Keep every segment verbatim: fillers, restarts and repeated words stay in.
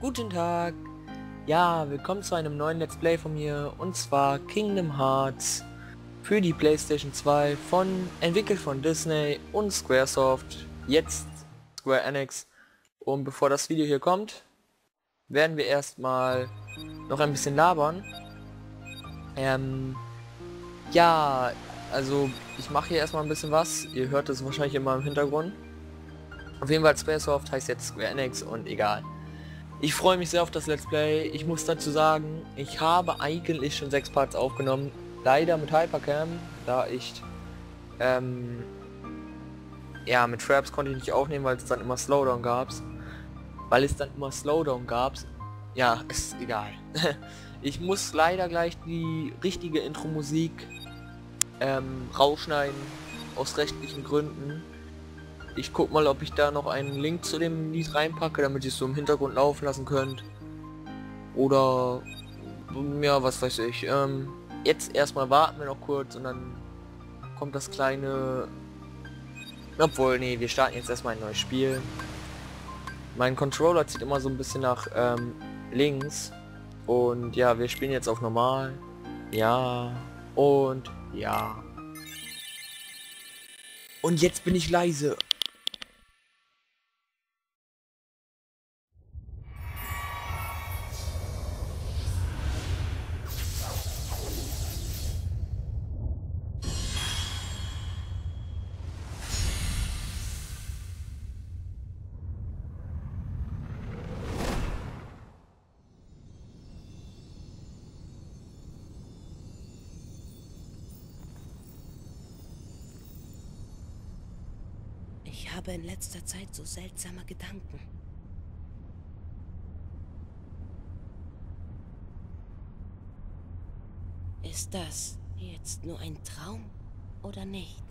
Guten Tag. Ja, willkommen zu einem neuen Let's Play von mir, und zwar Kingdom Hearts für die PlayStation zwei, von entwickelt von Disney und Squaresoft, jetzt Square Enix. Und bevor das Video hier kommt, werden wir erstmal noch ein bisschen labern. Ähm, ja, also ich mache hier erstmal ein bisschen was. Ihr hört es wahrscheinlich immer im Hintergrund. Auf jeden Fall Squaresoft heißt jetzt Square Enix und egal. Ich freue mich sehr auf das Let's Play. Ich muss dazu sagen, ich habe eigentlich schon sechs Parts aufgenommen. Leider mit Hypercam, da ich ähm, ja, mit Fraps konnte ich nicht aufnehmen, weil es dann immer Slowdown gab. Weil es dann immer Slowdown gab. Ja, ist egal. Ich muss leider gleich die richtige Intro-Musik ähm, rausschneiden, aus rechtlichen Gründen. Ich guck mal, ob ich da noch einen Link zu dem Lied reinpacke, damit ihr es so im Hintergrund laufen lassen könnt. Oder ja, was weiß ich. Ähm, jetzt erstmal warten wir noch kurz und dann kommt das kleine... Obwohl, nee, wir starten jetzt erstmal ein neues Spiel. Mein Controller zieht immer so ein bisschen nach ähm, links. Und ja, wir spielen jetzt auf normal. Ja. Und ja. Und jetzt bin ich leise. Ich habe in letzter Zeit so seltsame Gedanken. Ist das jetzt nur ein Traum oder nicht?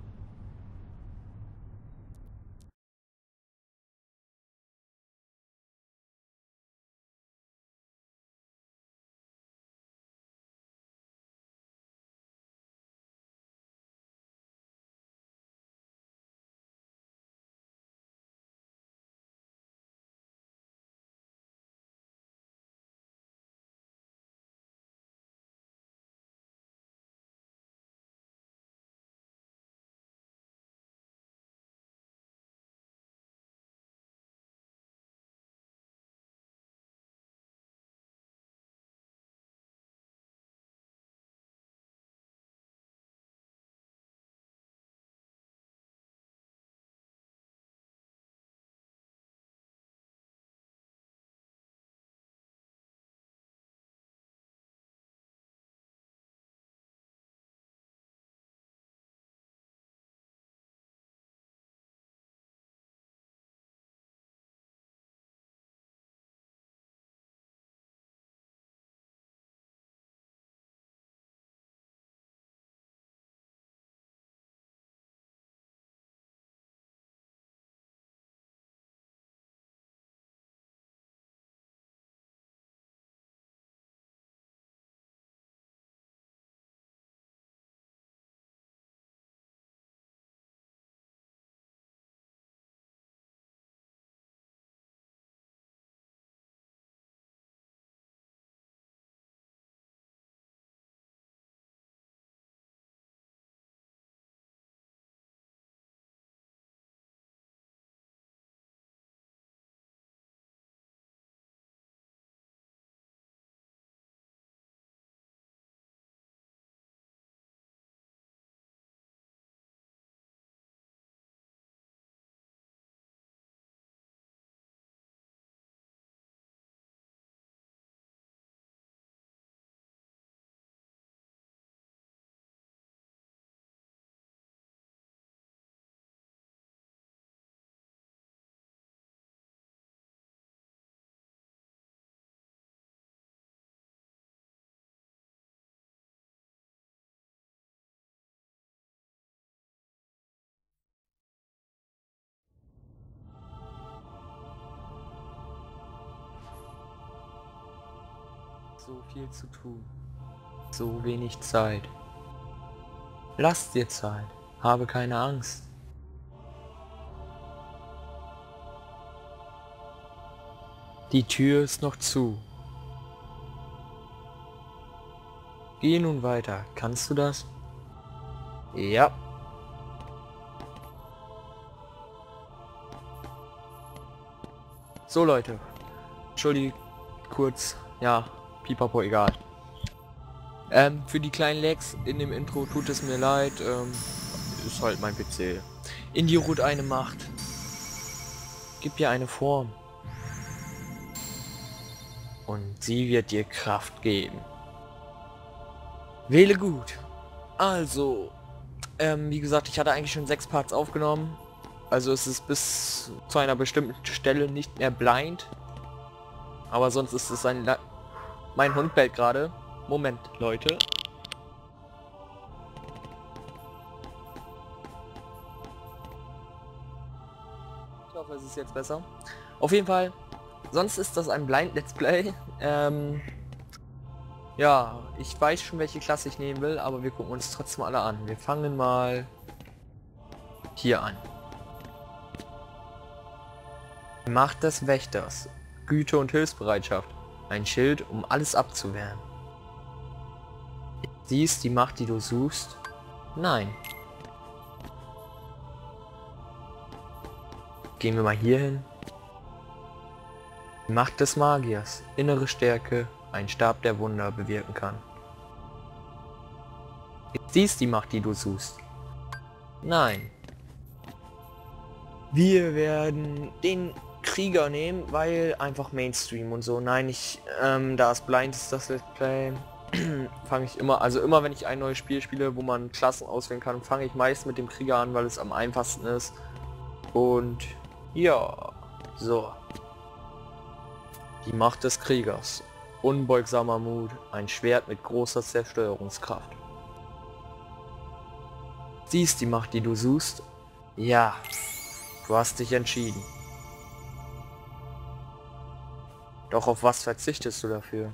So viel zu tun. So wenig Zeit. Lass dir Zeit. Habe keine Angst. Die Tür ist noch zu. Geh nun weiter. Kannst du das? Ja. So Leute. Entschuldigt kurz. Ja, pipapo, egal. Ähm, für die kleinen Lags in dem Intro tut es mir leid. Ähm, ist halt mein P C. In die ruht eine Macht. Gib ihr eine Form. Und sie wird dir Kraft geben. Wähle gut. Also, ähm, wie gesagt, ich hatte eigentlich schon sechs Parts aufgenommen. Also es ist bis zu einer bestimmten Stelle nicht mehr blind. Aber sonst ist es ein... La mein Hund bellt gerade. Moment, Leute. Ich hoffe, es ist jetzt besser. Auf jeden Fall, sonst ist das ein Blind Let's Play. Ähm, ja, ich weiß schon, welche Klasse ich nehmen will, aber wir gucken uns trotzdem alle an. Wir fangen mal hier an. Macht des Wächters. Güte und Hilfsbereitschaft. Ein Schild, um alles abzuwehren. Siehst die Macht, die du suchst? Nein. Gehen wir mal hier hin. Die Macht des Magiers. Innere Stärke. Ein Stab, der Wunder bewirken kann. Siehst die Macht, die du suchst? Nein. Wir werden den Krieger nehmen, weil einfach Mainstream und so. Nein, ich, ähm, da es blind ist, das Let's Play, fange ich immer, also immer wenn ich ein neues Spiel spiele, wo man Klassen auswählen kann, fange ich meist mit dem Krieger an, weil es am einfachsten ist. Und ja, so. Die Macht des Kriegers. Unbeugsamer Mut, ein Schwert mit großer Zerstörungskraft. Siehst die Macht, die du suchst? Ja, du hast dich entschieden. Doch auf was verzichtest du dafür?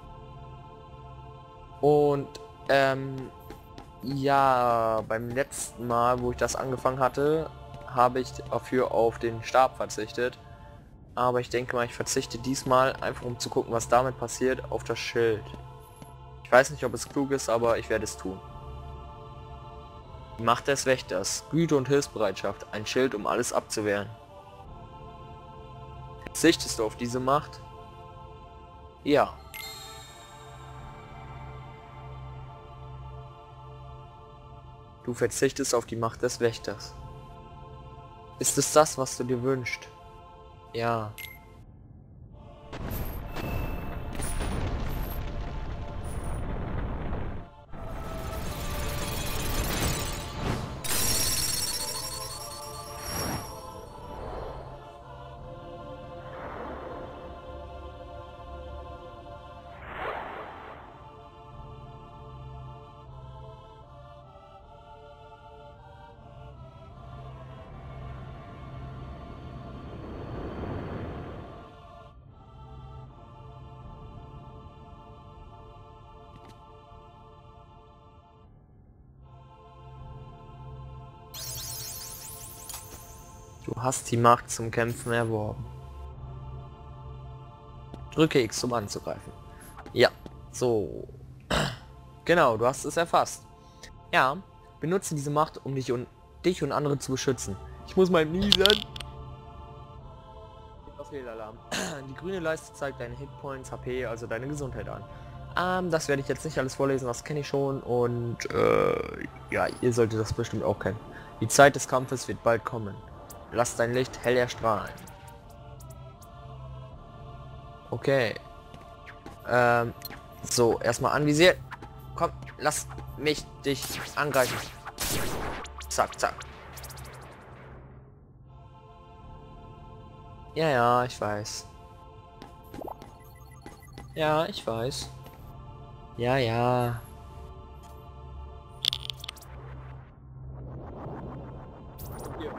Und, ähm, ja, beim letzten Mal, wo ich das angefangen hatte, habe ich dafür auf den Stab verzichtet. Aber ich denke mal, ich verzichte diesmal, einfach um zu gucken, was damit passiert, auf das Schild. Ich weiß nicht, ob es klug ist, aber ich werde es tun. Die Macht des Wächters. Güte und Hilfsbereitschaft. Ein Schild, um alles abzuwehren. Verzichtest du auf diese Macht? Ja. Du verzichtest auf die Macht des Wächters. Ist es das, was du dir wünschst? Ja. Du hast die Macht zum Kämpfen erworben. Drücke X, um anzugreifen. Ja, so. Genau, du hast es erfasst. Ja, benutze diese Macht, um dich und dich und andere zu beschützen. Ich muss mal niesen. Fehlalarm. Die grüne Leiste zeigt deine Hitpoints, H P, also deine Gesundheit an. Ähm, das werde ich jetzt nicht alles vorlesen, das kenne ich schon und äh, ja, ihr solltet das bestimmt auch kennen. Die Zeit des Kampfes wird bald kommen. Lass dein Licht hell erstrahlen. Okay. Ähm, so, erstmal anvisiert. Komm, lass mich dich angreifen. Zack, zack. Ja, ja, ich weiß. Ja, ich weiß. Ja, ja. Hier.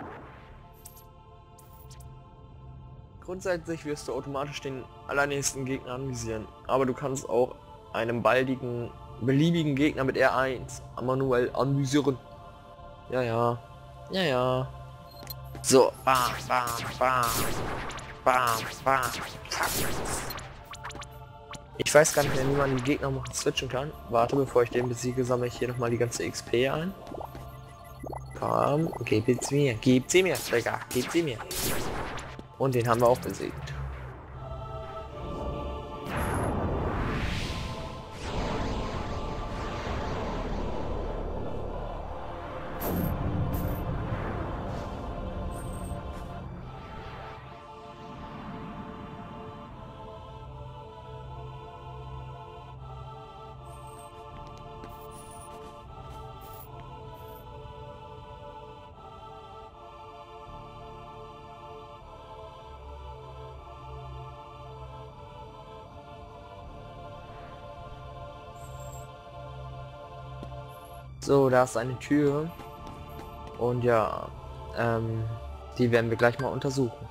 Grundsätzlich wirst du automatisch den allernächsten Gegner anvisieren, aber du kannst auch einem baldigen, beliebigen Gegner mit R eins manuell anvisieren. Ja, ja. Ja, ja. So, bam, bam, bam. Bam, bam, zack. Ich weiß gar nicht mehr, wie man die Gegner machen switchen kann. Warte, bevor ich den besiege, sammle ich hier nochmal die ganze X P ein. Komm, gib sie mir, gib sie mir, Digga, gib sie mir. Und den haben wir auch besiegt. So, da ist eine Tür. Und ja, ähm, die werden wir gleich mal untersuchen.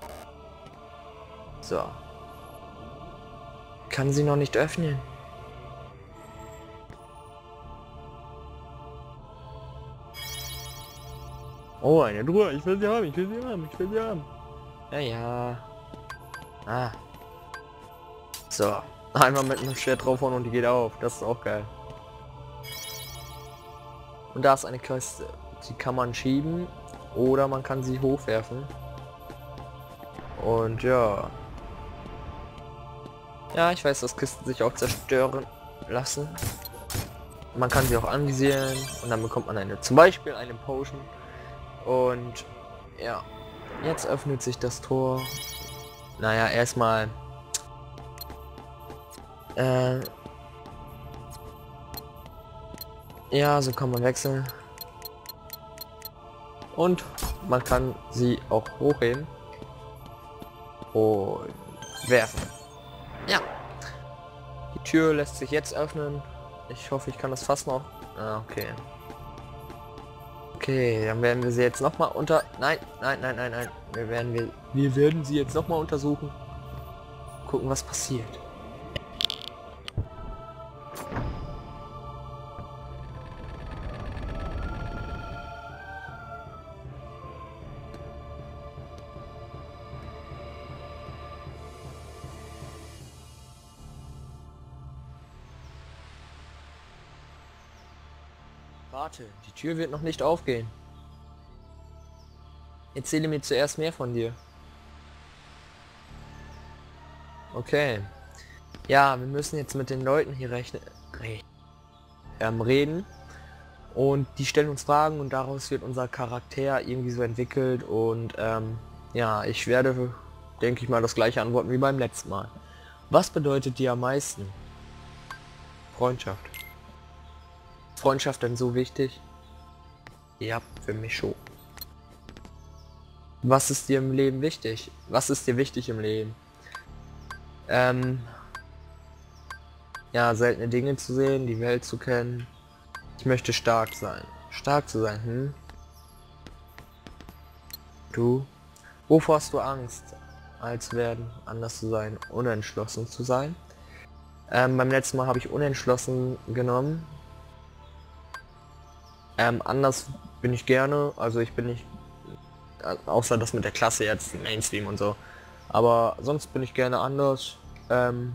So. Kann sie noch nicht öffnen. Oh, eine Truhe. Ich will sie haben, ich will sie haben, ich will sie haben. Ja, ja. Ah. So. Einmal mit einem Schwert draufhauen und die geht auf. Das ist auch geil. Und da ist eine Kiste. Die kann man schieben oder man kann sie hochwerfen. Und ja. Ja, ich weiß, dass Kisten sich auch zerstören lassen. Man kann sie auch anvisieren und dann bekommt man eine, zum Beispiel eine Potion. Und ja, jetzt öffnet sich das Tor. Naja, erstmal äh, ja, so kann man wechseln. Und man kann sie auch hochheben und werfen. Ja. Die Tür lässt sich jetzt öffnen. Ich hoffe, ich kann das Fass noch. Ah, okay. Okay, dann werden wir sie jetzt noch mal unter... Nein, nein, nein, nein, nein. Wir werden, wir, wir werden sie jetzt noch mal untersuchen. Gucken, was passiert. Warte, die Tür wird noch nicht aufgehen. Erzähle mir zuerst mehr von dir. Okay. Ja, wir müssen jetzt mit den Leuten hier rechnen, re ähm, reden. Und die stellen uns Fragen und daraus wird unser Charakter irgendwie so entwickelt. Und ähm, ja, ich werde, denke ich mal, das gleiche antworten wie beim letzten Mal. Was bedeutet dir am meisten? Freundschaft. Freundschaft denn so wichtig? Ja, für mich schon. Was ist dir im Leben wichtig? Was ist dir wichtig im Leben? Ähm, ja, seltene Dinge zu sehen, die Welt zu kennen. Ich möchte stark sein. Stark zu sein, hm? Du? Wovor hast du Angst? Alt zu werden, anders zu sein, unentschlossen zu sein? Ähm, beim letzten Mal habe ich unentschlossen genommen. Ähm, anders bin ich gerne, also ich bin nicht, außer das mit der Klasse jetzt, Mainstream und so, aber sonst bin ich gerne anders. Ähm,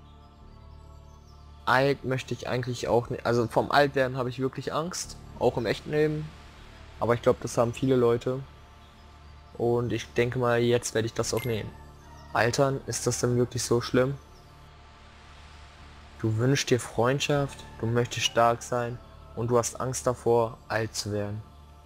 alt möchte ich eigentlich auch nicht, also vom Altwerden habe ich wirklich Angst, auch im echten Leben, aber ich glaube, das haben viele Leute und ich denke mal, jetzt werde ich das auch nehmen. Altern, ist das denn wirklich so schlimm? Du wünschst dir Freundschaft, du möchtest stark sein, und du hast Angst davor, alt zu werden.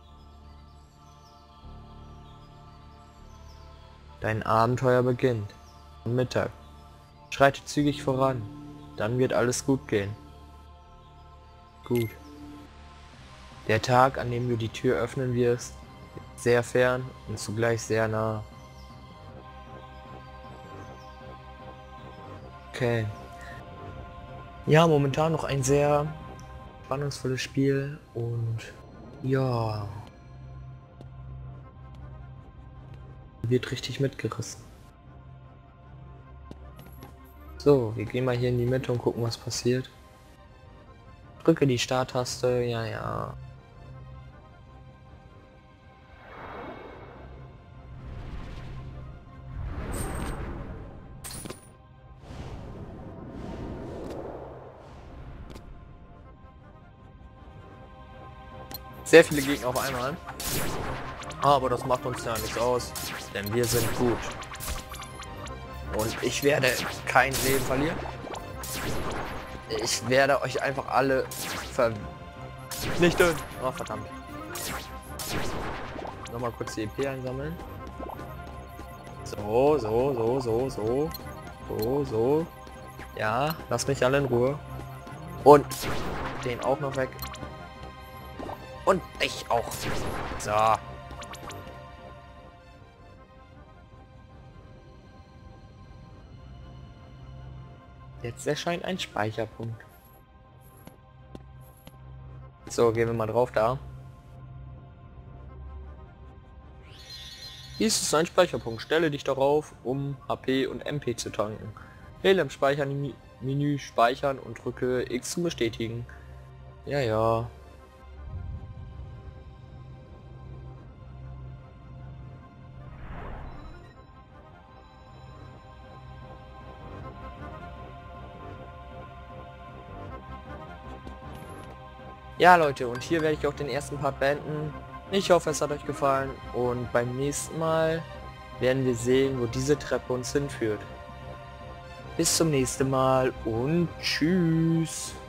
Dein Abenteuer beginnt. Am Mittag. Schreite zügig voran. Dann wird alles gut gehen. Gut. Der Tag, an dem du die Tür öffnen wirst, ist sehr fern und zugleich sehr nah. Okay. Ja, momentan noch ein sehr spannungsvolles Spiel und ja, wird richtig mitgerissen. So, wir gehen mal hier in die Mitte und gucken, was passiert. Drücke die Starttaste, ja, ja. Sehr viele Gegner auf einmal. Aber das macht uns ja nichts aus, denn wir sind gut. Und ich werde kein Leben verlieren. Ich werde euch einfach alle vernichten. Oh, verdammt. Nochmal kurz die E P einsammeln. So, so, so, so, so. So, so. Ja, lass mich alle in Ruhe. Und den auch noch weg. Und ich auch. So. Jetzt erscheint ein Speicherpunkt. So, gehen wir mal drauf da. Dies ist ein Speicherpunkt. Stelle dich darauf, um H P und M P zu tanken. Wähle im Speichern-Menü Speichern und drücke X zum Bestätigen. Ja, ja. Ja Leute, und hier werde ich auch den ersten Part beenden. Ich hoffe, es hat euch gefallen und beim nächsten Mal werden wir sehen, wo diese Treppe uns hinführt. Bis zum nächsten Mal und tschüss.